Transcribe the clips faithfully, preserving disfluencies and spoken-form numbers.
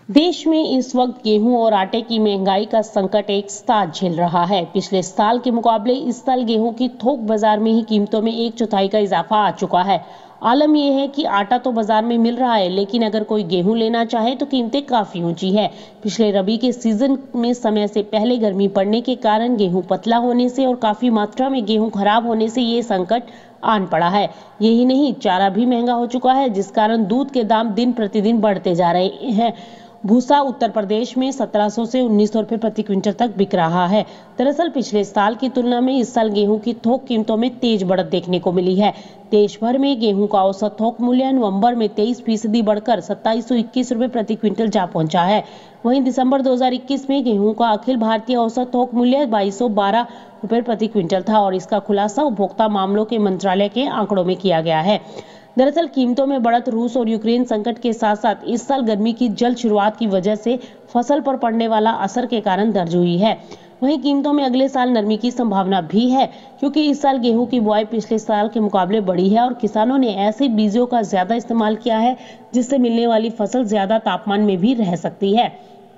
देश में इस वक्त गेहूं और आटे की महंगाई का संकट एक साथ झेल रहा है। पिछले साल के मुकाबले इस साल गेहूं की थोक बाजार में ही कीमतों में एक चौथाई का इजाफा आ चुका है। आलम यह है कि आटा तो बाजार में मिल रहा है, लेकिन अगर कोई गेहूं लेना चाहे तो कीमतें काफी ऊंची है। पिछले रबी के सीजन में समय से पहले गर्मी पड़ने के कारण गेहूं पतला होने से और काफी मात्रा में गेहूं खराब होने से ये संकट आन पड़ा है। यही नहीं, चारा भी महंगा हो चुका है, जिस कारण दूध के दाम दिन प्रतिदिन बढ़ते जा रहे हैं। भूसा उत्तर प्रदेश में सत्रह सौ से उन्नीस सौ रुपए प्रति क्विंटल तक बिक रहा है। दरअसल पिछले साल की तुलना में इस साल गेहूं की थोक कीमतों में तेज बढ़त देखने को मिली है। देश भर में गेहूं का औसत थोक मूल्य नवंबर में तेईस फीसदी बढ़कर सत्ताईस सौ इक्कीस रुपए प्रति क्विंटल जा पहुंचा है। वहीं दिसंबर दो हजार इक्कीस में गेहूं का अखिल भारतीय औसत थोक मूल्य बाईस सौ बारह रुपए प्रति क्विंटल था और इसका खुलासा उपभोक्ता मामलों के मंत्रालय के आंकड़ों में किया गया है। दरअसल कीमतों में बढ़त रूस और यूक्रेन संकट के साथ साथ इस साल गर्मी की जल्द शुरुआत की वजह से फसल पर पड़ने वाला असर के कारण दर्ज हुई है। वहीं कीमतों में अगले साल नरमी की संभावना भी है, क्योंकि इस साल गेहूं की बुआई पिछले साल के मुकाबले बढ़ी है और किसानों ने ऐसे बीजों का ज्यादा इस्तेमाल किया है जिससे मिलने वाली फसल ज्यादा तापमान में भी रह सकती है।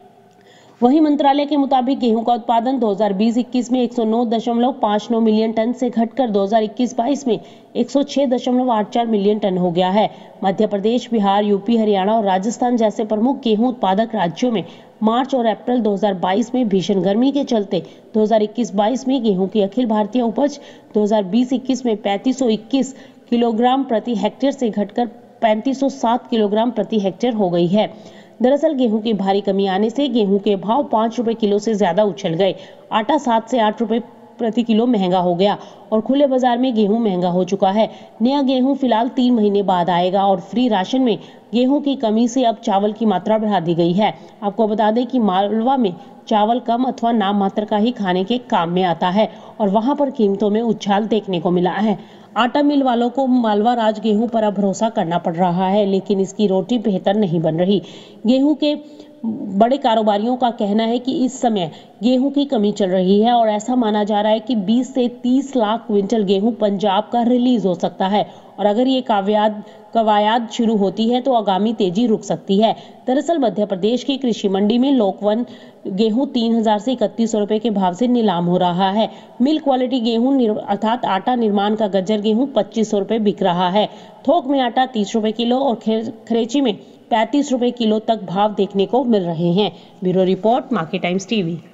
वहीं मंत्रालय के मुताबिक गेहूं का उत्पादन दो हजार बीस इक्कीस में एक सौ नौ दशमलव पाँच नौ मिलियन टन से घटकर दो हजार इक्कीस बाईस में एक सौ छह दशमलव आठ चार मिलियन टन हो गया है। मध्य प्रदेश, बिहार, यूपी, हरियाणा और राजस्थान जैसे प्रमुख गेहूं उत्पादक राज्यों में मार्च और अप्रैल दो हजार बाईस में भीषण गर्मी के चलते दो हजार इक्कीस बाईस में गेहूं की अखिल भारतीय उपज दो हजार बीस इक्कीस में पैंतीस सौ इक्कीस किलोग्राम प्रति हेक्टेयर से घटकर पैंतीस सौ सात किलोग्राम प्रति हेक्टेयर हो गई है। दरअसल गेहूं की भारी कमी आने से गेहूं के भाव पाँच रुपए किलो से ज्यादा उछल गए। आटा सात से आठ रुपए प्रति किलो महंगा हो गया और खुले बाजार में गेहूं महंगा हो चुका है। नया गेहूं फिलहाल तीन महीने बाद आएगा और फ्री राशन में गेहूं की कमी से अब चावल की मात्रा बढ़ा दी गई है। आपको बता दें कि मालवा में चावल कम अथवा नाम मात्र का ही खाने के काम में आता है और वहां पर कीमतों में उछाल देखने को मिला है। आटा मिल वालों को मालवा राज गेहूं पर अब भरोसा करना पड़ रहा है, लेकिन इसकी रोटी बेहतर नहीं बन रही। गेहूं के बड़े कारोबारियों का कहना है कि इस समय गेहूं की कमी चल रही है और ऐसा माना जा रहा है कि बीस से तीस लाख क्विंटल गेहूं पंजाब का रिलीज हो सकता है और अगर ये काव्याद कवायद शुरू होती है तो आगामी तेजी रुक सकती है। दरअसल मध्य प्रदेश की कृषि मंडी में लोकवन गेहूं तीन हजार से इकतीस सौ रुपए के भाव से नीलाम हो रहा है। मिल क्वालिटी गेहूं अर्थात आटा निर्माण का गज्जर गेहूं पच्चीस सौ रुपए बिक रहा है। थोक में आटा तीस रुपए किलो और खरेची में पैंतीस रुपए किलो तक भाव देखने को मिल रहे हैं। Bureau report, market times TV.